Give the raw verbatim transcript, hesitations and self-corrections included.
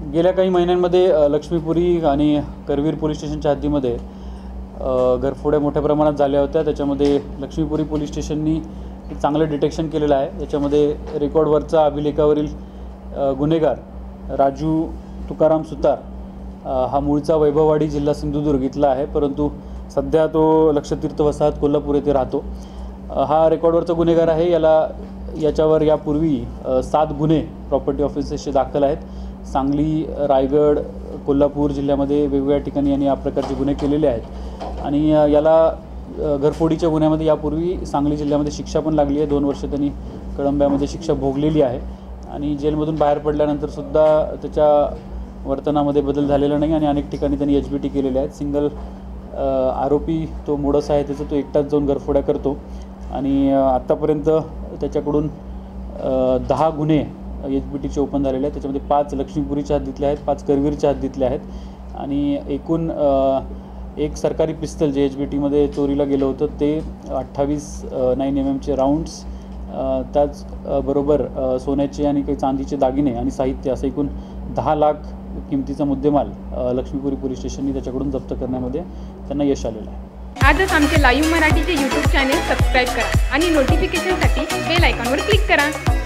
गेल्या काही महिन्यांमध्ये लक्ष्मीपुरी आणि करवीर पोलीस स्टेशनच्या हद्दीमध्ये घरफोड्या मोठ्या प्रमाणात झाल्या होत्या। त्याच्यामध्ये लक्ष्मीपुरी पोलीस स्टेशननी एक चांगलं डिटेक्शन केलेलं आहे। याच्यामध्ये रेकॉर्डवरचा अभिलेखावरील गुन्हेगार राजू तुकाराम सुतार हा मूळचा वैभववाडी जिल्हा सिंधुदुर्ग इथला आहे, परंतु सध्या तो लक्षतीर्थ वसाहत कोल्हापूर येथे राहतो। हा रेकॉर्डवरचा गुन्हेगार आहे। याला याच्यावर यापूर्वी सात गुन्हे प्रॉपर्टी ऑफेन्सेसचे दाखल आहेत। सांगली, रायगड, कोल्हापूर जिल्ह्यामध्ये वेगवेगळ्या ठिकाणी यांनी या प्रकारचे गुन्हे केलेले आहेत आणि याला घरफोडीच्या गुन्ह्यामध्ये यापूर्वी सांगली जिल्ह्यामध्ये शिक्षा पण लागली आहे। दोन वर्ष त्यांनी कळंब्यामध्ये शिक्षा भोगलेली आहे आणि जेलमधून बाहेर पडल्यानंतर सुद्धा त्याच्या वर्तनामध्ये बदल झालेला नाही आणि अनेक ठिकाणी त्यांनी एच बी टी केलेले आहेत। सिंगल आरोपी तो मोडस आहे, त्याचं तो एकटाच जाऊन घरफोड्या करतो आणि आत्तापर्यंत त्याच्याकडून दहा गुन्हे एच बी टीचे ओपन झालेले आहेत। त्याच्यामध्ये पाच लक्ष्मीपुरीच्या हद्दीतले आहेत, पाच करवीरच्या हद्दीतले आहेत आणि एकूण एक सरकारी पिस्तल जे एच बी टीमध्ये चोरीला गेलं होतं ते अठ्ठावीस नाईन एम एमचे राऊंड्स, त्याचबरोबर सोन्याचे आणि काही चांदीचे दागिने आणि साहित्य असं एकूण दहा लाख किमतीचा मुद्देमाल लक्ष्मीपुरी पोलीस स्टेशननी त्याच्याकडून जप्त करण्यामध्ये त्यांना यश आलेलं आहे। आजच आमचे लाईव्ह मराठीचे यूट्यूब चॅनेल सबस्क्राईब करा आणि नोटिफिकेशनसाठी बेल आयकॉनवर क्लिक करा।